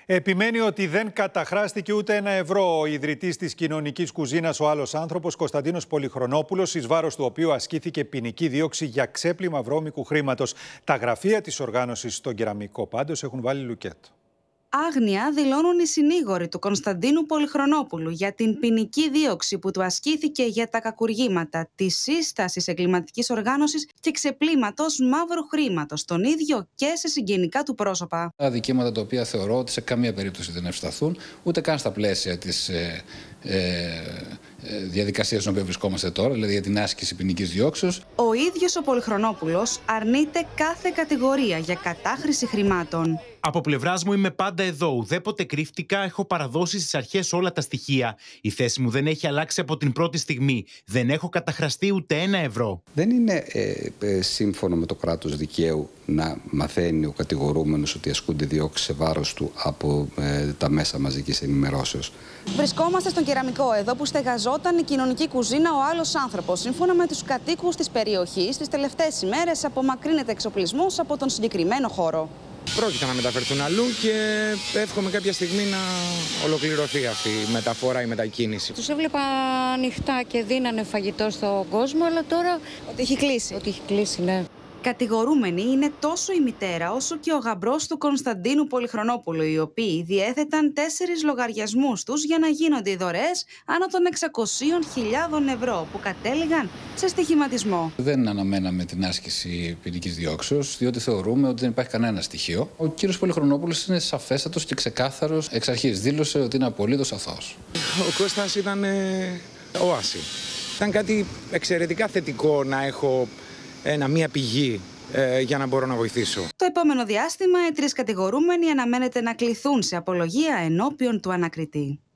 Επιμένει ότι δεν καταχράστηκε ούτε ένα ευρώ ο ιδρυτής της κοινωνικής κουζίνας, ο άλλος άνθρωπος, Κωνσταντίνος Πολυχρονόπουλος, εις βάρος του οποίου ασκήθηκε ποινική δίωξη για ξέπλυμα βρώμικου χρήματος. Τα γραφεία της οργάνωσης στον Κεραμικό πάντως έχουν βάλει λουκέτο. Άγνοια δηλώνουν οι συνήγοροι του Κωνσταντίνου Πολυχρονόπουλου για την ποινική δίωξη που του ασκήθηκε για τα κακουργήματα της σύστασης εγκληματικής οργάνωσης και ξεπλήματος μαύρου χρήματος, τον ίδιο και σε συγγενικά του πρόσωπα. Αδικήματα τα οποία θεωρώ ότι σε καμία περίπτωση δεν ευσταθούν, ούτε καν στα πλαίσια της διαδικασίας στην οποία βρισκόμαστε τώρα, δηλαδή για την άσκηση ποινικής διώξεως. Ο ίδιος ο Πολυχρονόπουλος αρνείται κάθε κατηγορία για κατάχρηση χρημάτων. Από πλευράς μου είμαι πάντα εδώ. Ουδέποτε κρύφτηκα, έχω παραδώσει στις αρχές όλα τα στοιχεία. Η θέση μου δεν έχει αλλάξει από την πρώτη στιγμή. Δεν έχω καταχραστεί ούτε ένα ευρώ. Δεν είναι σύμφωνο με το κράτος δικαίου να μαθαίνει ο κατηγορούμενος ότι ασκούνται διώξεις σε βάρος του από τα μέσα μαζικής ενημερώσεως. Βρισκόμαστε στον Κεραμικό, εδώ που στεγαζόταν η κοινωνική κουζίνα ο άλλος άνθρωπος. Σύμφωνα με τους κατοίκους της περιοχής, τις τελευταίες ημέρες απομακρύνεται εξοπλισμός από τον συγκεκριμένο χώρο. Πρόκειται να μεταφερθούν αλλού και εύχομαι κάποια στιγμή να ολοκληρωθεί αυτή η μεταφορά, η μετακίνηση. Τους έβλεπα ανοιχτά και δίνανε φαγητό στον κόσμο, αλλά τώρα Ότι έχει κλείσει. ότι έχει κλείσει, ναι. Κατηγορούμενοι είναι τόσο η μητέρα όσο και ο γαμπρός του Κωνσταντίνου Πολυχρονόπουλου, οι οποίοι διέθεταν 4 λογαριασμούς τους για να γίνονται οι δωρεές άνω των 600.000 ευρώ που κατέληγαν σε στοιχηματισμό. Δεν αναμέναμε την άσκηση ποινικής διώξεως, διότι θεωρούμε ότι δεν υπάρχει κανένα στοιχείο. Ο κύριος Πολυχρονόπουλος είναι σαφέστατος και ξεκάθαρος εξ αρχής. Δήλωσε ότι είναι απολύτως αθώος. Ο Κώστας ήταν όαση. Ήταν κάτι εξαιρετικά θετικό να έχω μία πηγή για να μπορώ να βοηθήσω. Το επόμενο διάστημα, οι 3 κατηγορούμενοι αναμένεται να κληθούν σε απολογία ενώπιον του ανακριτή.